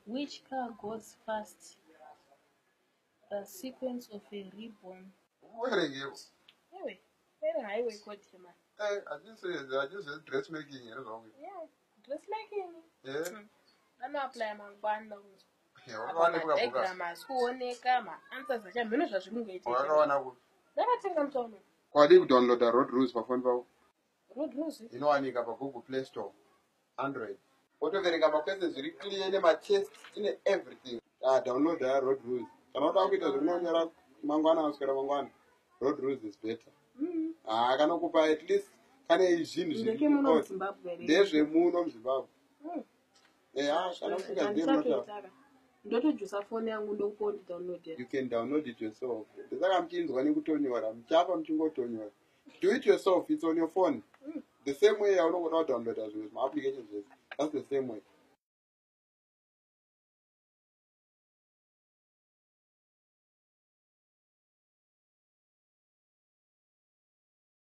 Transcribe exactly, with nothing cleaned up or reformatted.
Which car goes fast? The sequence of a reborn. Where are you? Anyway, where are highway code him? Hey, I just said I just said dressmaking, you know. Yeah, dressmaking. Yeah. I'm not playing my band. Yeah, what are you diagrams kuoneka ma-answers acha mhino zvazvimungoita wakaona ku ndakatenga mutono kwadi kudownloada road rules pafoni pavo road rules inowanika pagoogle play store android wotoverenga maquestions zviri clear nematest ine everything ah download ya road rules kana uda kuita zvinonyora mangwana aswera mangwana road rules is better ah kana kupa at least kane zvinhu zviri ndezvemuno muzimbabwe yeah kana kusvika ndemota ndotojusa foni yangu ndokupo download you can download it yourself ndisaka mchinzwa nekutonyora mchapa mchingotonyora do it yourself, it's on your phone mm. The same way yaunongoda kudownloada zvinhu zvimaapplications zvese that's the same way